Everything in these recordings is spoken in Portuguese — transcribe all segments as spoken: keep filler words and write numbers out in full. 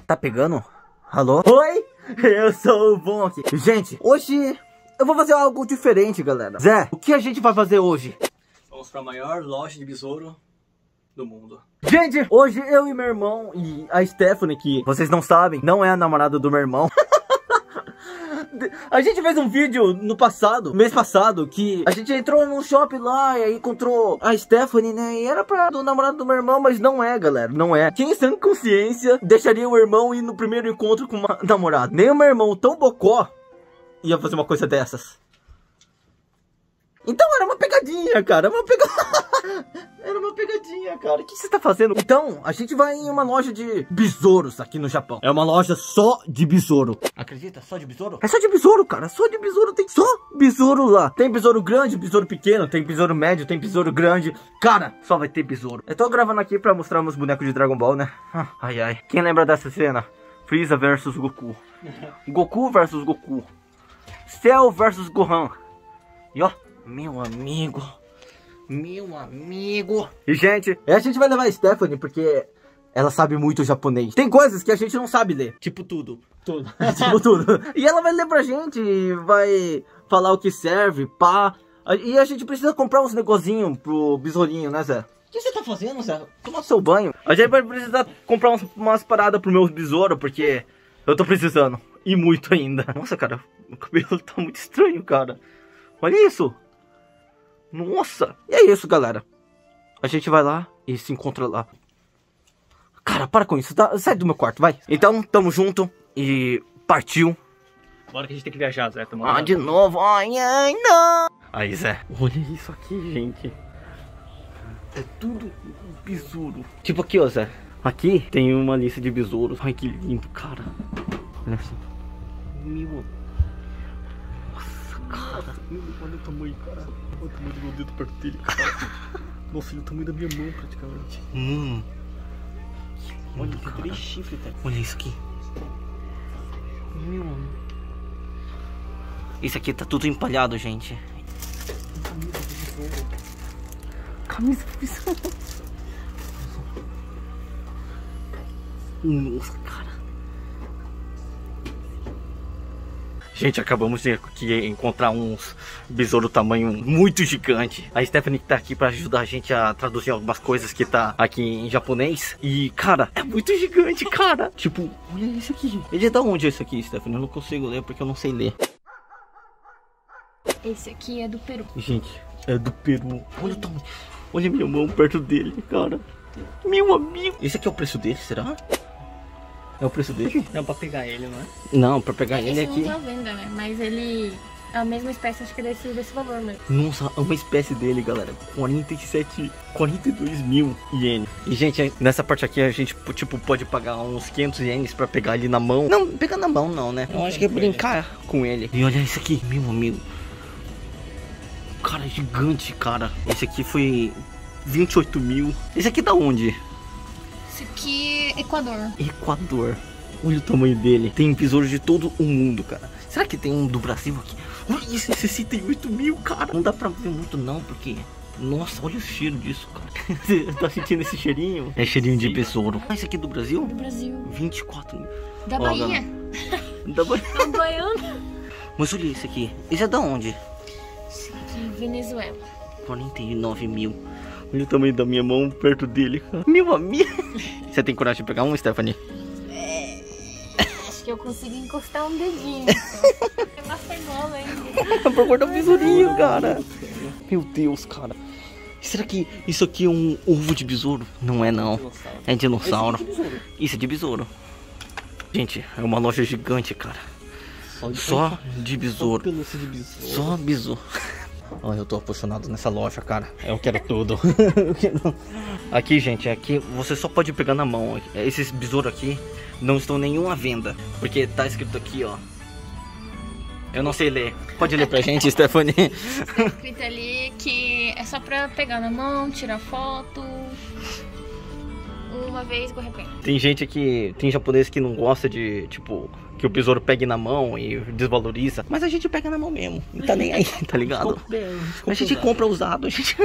Tá pegando? Alô? Oi? Eu sou o Bonk. Gente, hoje eu vou fazer algo diferente, galera. Zé, o que a gente vai fazer hoje? Vamos pra maior loja de besouro do mundo. Gente, hoje eu e meu irmão e a Stephanie, que vocês não sabem, não é a namorada do meu irmão. A gente fez um vídeo no passado, mês passado, que a gente entrou num shopping lá e aí encontrou a Stephanie, né? E era pra do namorado do meu irmão, mas não é, galera, não é. Quem sem consciência deixaria o irmão ir no primeiro encontro com uma namorada? Nem o meu irmão tão bocó ia fazer uma coisa dessas. Então era uma pegadinha, cara, uma pegadinha. Era uma pegadinha, cara. O que você tá fazendo? Então, a gente vai em uma loja de besouros aqui no Japão. É uma loja só de besouro. Acredita? Só de besouro? É só de besouro, cara. Só de besouro. Tem só besouro lá. Tem besouro grande, besouro pequeno. Tem besouro médio, tem besouro grande. Cara, só vai ter besouro. Eu tô gravando aqui pra mostrar meus bonecos de Dragon Ball, né? Ai, ai. Quem lembra dessa cena? Freeza versus Goku. Goku versus Goku. Cell versus Gohan. E ó, meu amigo... Meu amigo. E, gente, a gente vai levar a Stephanie porque ela sabe muito japonês. Tem coisas que a gente não sabe ler. Tipo tudo. Tudo. Tipo tudo. E ela vai ler pra gente, vai falar o que serve, pá. E a gente precisa comprar uns negocinhos pro besourinho, né, Zé? O que você tá fazendo, Zé? Toma seu banho. A gente vai precisar comprar umas, umas paradas pro meu besouro, porque eu tô precisando. E muito ainda. Nossa, cara, o cabelo tá muito estranho, cara. Olha isso. Nossa! E é isso, galera. A gente vai lá e se encontra lá. Cara, para com isso. Tá? Sai do meu quarto, vai. Então, tamo junto e partiu. Bora que a gente tem que viajar, Zé. Tamo ah, de novo. Ai, ai, não. Aí, Zé. Olha isso aqui, gente. É tudo besouro. Tipo aqui, ó, Zé. Aqui tem uma lista de besouros. Ai, que lindo, cara. Olha só. Meu... Cara, olha o tamanho, cara. Olha o tamanho do meu dedo perto dele, cara. Nossa, olha o tamanho da minha mão, praticamente. Hum. Olha, tem três chifres, tá? Olha isso aqui. Meu. Isso aqui tá tudo empalhado, gente. Camisa de besouro. Nossa, cara. Gente, acabamos de aqui encontrar uns besouros tamanho muito gigante. A Stephanie tá aqui pra ajudar a gente a traduzir algumas coisas que tá aqui em japonês. E, cara, é muito gigante, cara. Tipo, olha isso aqui. Ele é da onde esse aqui, Stephanie? Eu não consigo ler porque eu não sei ler. Esse aqui é do Peru. Gente, é do Peru. Olha o tamanho. Olha a minha mão perto dele, cara. Meu amigo. Esse aqui é o preço dele, será? É o preço dele? Não, pra pegar ele, não é? Não, pra pegar Esse ele aqui. não tá à venda, né? Mas ele é a mesma espécie, acho que desse, desse valor mesmo. Nossa, é uma espécie dele, galera. quarenta e sete, quarenta e dois mil ienes. E, gente, nessa parte aqui a gente, tipo, pode pagar uns quinhentos ienes pra pegar ele na mão. Não, pegar na mão não, né? Eu acho que é brincar com ele. E olha isso aqui, meu amigo. Cara, gigante, cara. Esse aqui foi vinte e oito mil. Esse aqui da onde? Esse aqui é Equador. Equador. Olha o tamanho dele. Tem besouros de todo o mundo, cara. Será que tem um do Brasil aqui? Olha isso, esse sessenta e oito mil, cara. Não dá pra ver muito não, porque... Nossa, olha o cheiro disso, cara. Você tá sentindo esse cheirinho? É cheirinho de besouro. Ah, esse aqui é do Brasil? Do Brasil. vinte e quatro mil. Da Ó, Bahia. Da Bahia. Da Baiana. Mas olha esse aqui. Esse é da onde? Esse aqui, Venezuela. quarenta e nove mil. Olha o tamanho da minha mão perto dele, cara. Meu amigo. Você tem coragem de pegar um, Stephanie? É, acho que eu consigo encostar um dedinho. É uma cebola ainda. Pra guardar o besourinho, cara. Meu Deus, cara. Será que isso aqui é um ovo de besouro? Não é, não. É dinossauro. Isso é de besouro. Gente, é uma loja gigante, cara. Só de besouro. Só besouro. Olha, eu tô apaixonado nessa loja, cara. Eu quero tudo. Eu quero... Aqui, gente, aqui você só pode pegar na mão. Esses besouros aqui não estão nenhum à venda. Porque tá escrito aqui, ó. Eu não sei ler. Pode ler pra gente, Stephanie? Tá escrito ali que é só pra pegar na mão, tirar foto. Uma vez com arrependo. Tem gente aqui, tem japonês que não gosta de, tipo, que o besouro pegue na mão e desvaloriza. Mas a gente pega na mão mesmo. Não tá nem aí, tá ligado? A gente compra usado, a gente...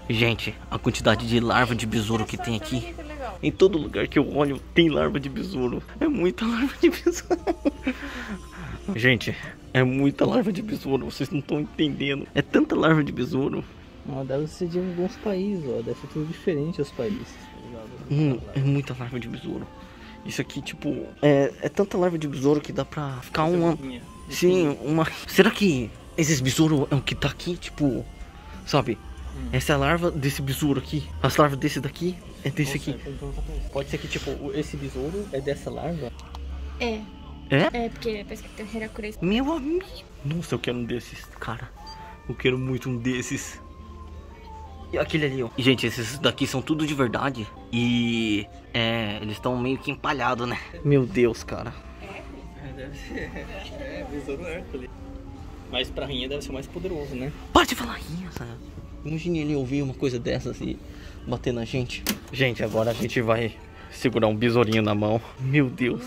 Gente, a quantidade de larva de besouro que tem aqui. Em todo lugar que eu olho tem larva de besouro. É muita larva de besouro. Gente, é muita larva de besouro. Vocês não estão entendendo. É tanta larva de besouro. Ah, deve ser de alguns países, ó. Deve ser tudo diferente os países, tá ligado? Hum, é muita larva de besouro. Isso aqui, tipo, é, é tanta larva de besouro que dá pra ficar uma... Sim, uma... Será que esses besouros é o que tá aqui, tipo... Sabe? Hum. Essa é a larva desse besouro aqui. As larvas desse daqui é desse aqui. Pode ser que, tipo, esse besouro é dessa larva? É. É? É, porque parece que tem Heracles. Meu amigo. Nossa, eu quero um desses, cara. Eu quero muito um desses. E aquele ali, ó. Gente, esses daqui são tudo de verdade. E... É, eles estão meio que empalhados, né? Meu Deus, cara. É, deve ser. É, besouro Hércules. Mas pra rainha deve ser mais poderoso, né? Para de falar rainha, sabe? Imagine ele ouvir uma coisa dessas e bater na gente. Gente, agora a gente vai segurar um besourinho na mão. Meu Deus.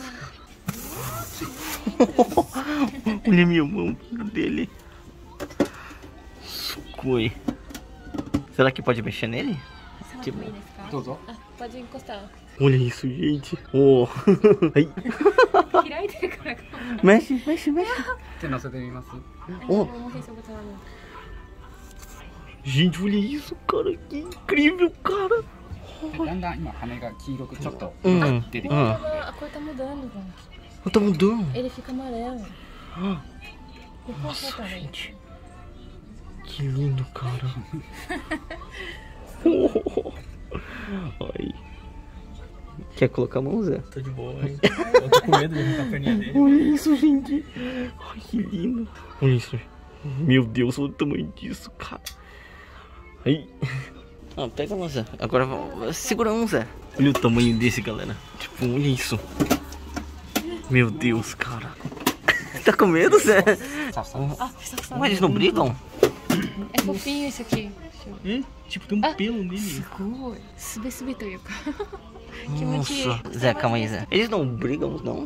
Olha a minha mão dele. Sukoi. Será que pode mexer nele? Tipo... Ah, pode encostar. Olha isso, gente. Oh. Mexe, mexe, mexe. Oh. Gente, olha isso, cara. Que incrível, cara. Hum. A cor tá mudando, gente. Tá mudando. Ele fica amarelo. Nossa, gente. Que lindo, cara. Oh. Ai. Quer colocar a mão, Zé? Tô de boa, hein? Eu tô com medo de arrancar a perninha dele. Olha isso, gente. Ai, que lindo. Olha isso. Meu Deus, olha o tamanho disso, cara. Ai. Ah, pega uma, Zé. Agora segura um, Zé. Olha o tamanho desse, galera. Tipo, olha isso. Meu Deus, cara. Tá com medo, Zé? Ah, Mas eles não brigam? É fofinho isso aqui. Hum? Tipo, tem um ah, pelo nele. Sugoi. Sube, sube, Toyuka. Nossa, Zé, calma aí, Zé. Eles não brigam, não?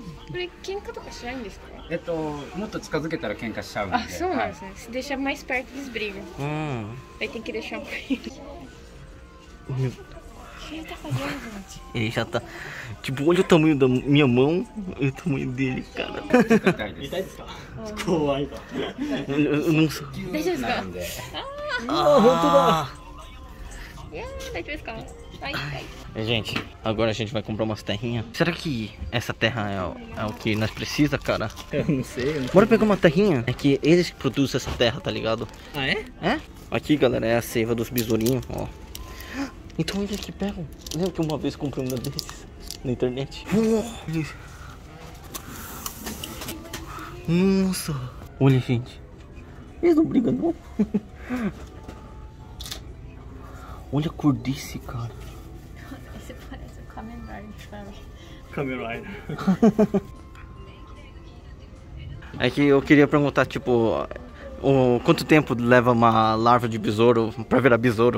É, to, muito descazuquetar quem cachava. Ah, são ah. Se deixar mais perto, eles brigam. Hum. Aí tem que deixar um pouquinho. O que ele tá fazendo, gente? Ele já tá... Tipo, olha o tamanho da minha mão e o tamanho dele, cara. Eu não sou... Deixa eu ficar. Ah! Deixa eu ficar. Ai, ai. Gente, agora a gente vai comprar umas terrinhas. Será que essa terra é o, é o que nós precisa, cara? Eu não sei. Eu não Bora sei. pegar uma terrinha. É que eles que produzem essa terra, tá ligado? Ah, é? É? Aqui, galera, é a seiva dos besourinhos, ó. Então eles que pegam. Lembra que uma vez comprei um desses na internet? Olha isso. Nossa. Olha, gente. Eles não brigam, não. Olha a cor desse, cara. Esse parece o Kamen Rider, fala. Kamen Rider. É que eu queria perguntar, tipo, o, quanto tempo leva uma larva de besouro pra virar besouro?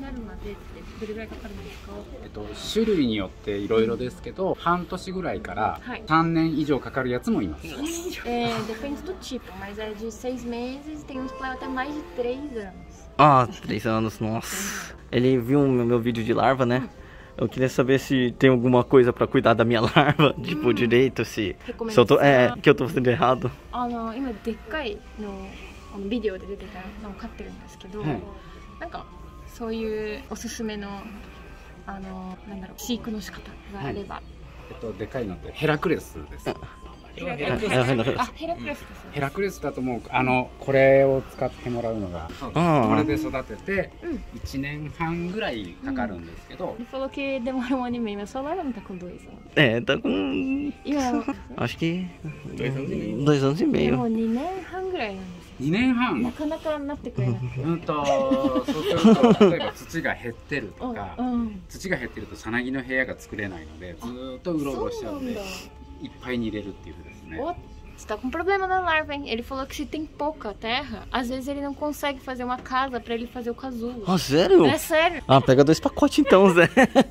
種類によっていろいろですけど、半年ぐらいからさんねん以上かかるやつもいます。 É, depende do tipo, mas é de seis meses, tem uns que levam até mais de três anos. Ah, três anos, nossa. Ele viu o meu vídeo de larva, né? Eu queria saber se tem alguma coisa pra cuidar da minha larva, tipo, direito, se, se eu tô, é, que eu tô fazendo errado. Ah, não, 今でっかいのビデオで出てたのを飼ってるんですけど、なんかそういうおすすめのあのなんだろう飼育の仕方があれば、 えっとでかいのってヘラクレスです。 ヘラクレスあ、ヘラクレスです。 ヘラクレスだともうあのこれを使ってもらうのが、これで育てていちねんはんぐらいかかるんですけdo. Ele falou que demora um ano e meio, mas sua larva não tá com dois anos. É, tá com... Acho que... Dois anos e meio. Dois anos e meio. でもにねんはんぐらいなんですよ。 にねんはん。 なかなかなってくれなくて。 うんとそうすると例えば土が減ってるとか、土が減ってるとさなぎの部屋が作れないのでずーっとうろうろしちゃうんでいっぱいに入れるっていうふうですね。 Você tá com problema na larva, hein? Ele falou que se tem pouca terra, às vezes ele não consegue fazer uma casa pra ele fazer o casulo. Ah, sério? É sério. Ah, pega dois pacotes então, Zé.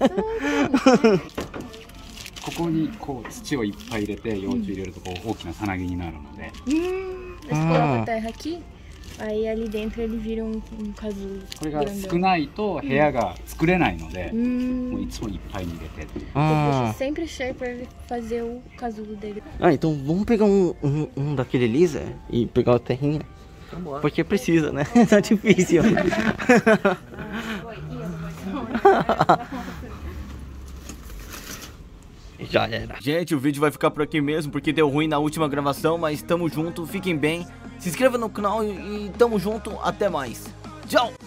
ここにこう土をいっぱい入れて幼虫入れるとこう大きなさなぎになるので。 Hum, você coloca a terra aqui, Aí ali dentro ele vira um, um casulo. これが少ないと部屋が作れないので、もういつもいっぱいに入れて。 Ah. Deixa sempre cheio pra ele fazer o casulo dele. Ah, então vamos pegar um, um, um daquele lisa e pegar a terrinha. Porque precisa, né? Tá difícil. Já era. Gente, o vídeo vai ficar por aqui mesmo, porque deu ruim na última gravação, mas tamo junto, fiquem bem. Se inscreva no canal e, e tamo junto, até mais. Tchau!